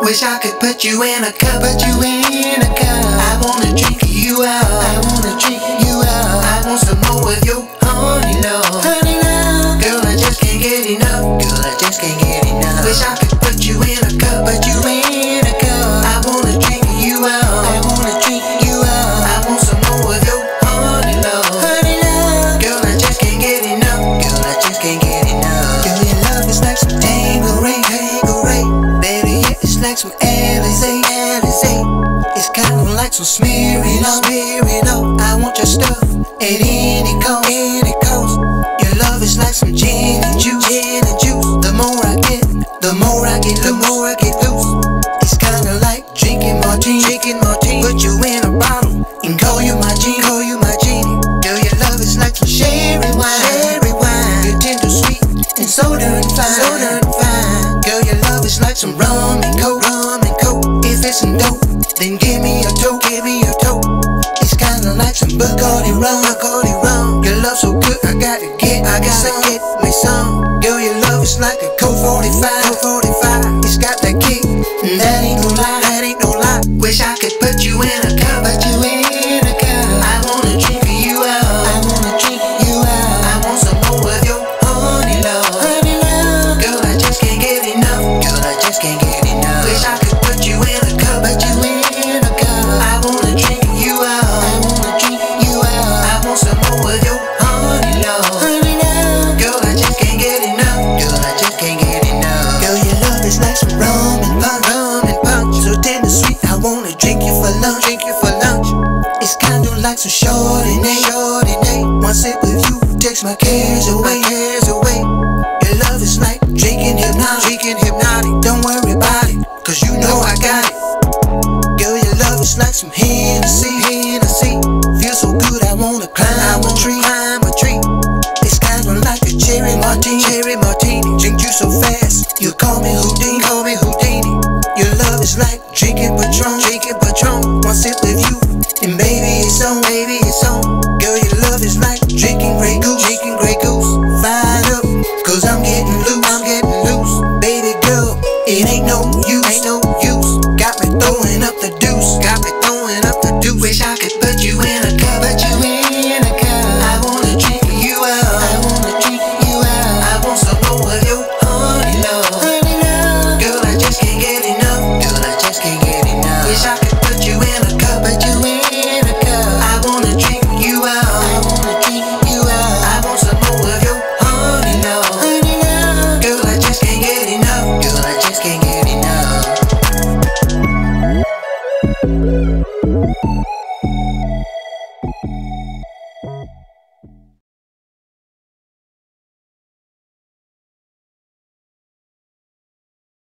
Wish I could put you in a cup, I wanna drink you out, I want some more of your honey love, Girl, I just can't get enough, Wish I could put you in a cup, I wanna drink you out, I want some more of your honey love, Girl, I just can't get enough, Girl, your love is like some Tanqueray, baby, yeah, it's like some Alizé, it's kinda like some smearing up, I want your stuff at any cost, your love is like some gin and juice, the more I get, the more I get loose, it's kinda like drinking martini, put you in a bottle and call you my genie, girl, your love is like some sherry wine, you're tender, sweet, and so darn fine, girl, your love is like some rum and coke, if it's some dope, then give me a toke, it's kinda like some Bacardi rum, your love so good, I gotta get me some, girl, your love is like a Colt 45, it's got that kick, and that ain't no lie, wish I could put you in a cup, I wanna drink you out, I want some more of your honey love, girl, I just can't get enough, wish I could put you in a cup, I wanna drink you out, I want some more of your honey love, girl, I just can't get enough, girl, your love is like some rum and punch, so tender sweet, I wanna drink you for lunch, it's kinda like some Chardonnay, one sip with you takes my cares away, your love is like drinking hypnotic, don't worry about it, cause you know I got it, girl, your love is like some Hennessy,